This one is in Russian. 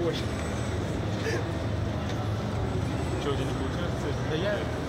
больше. Что, у тебя не получается? Да я